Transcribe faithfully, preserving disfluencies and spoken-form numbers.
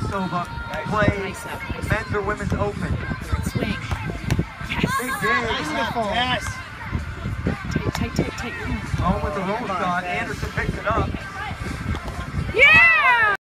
Navratilova play men's or women's open. Swing. Yes. Big dig. Beautiful. Yes. Tight, tight, tight, tight. Home with the roll shot. Anderson picks it up.